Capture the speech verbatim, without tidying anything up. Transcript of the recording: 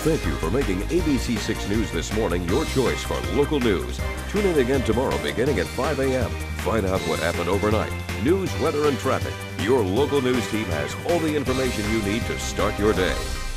Thank you for making A B C six News this morning your choice for local news. Tune in again tomorrow beginning at five A M Find out what happened overnight. News, weather, and traffic. Your local news team has all the information you need to start your day.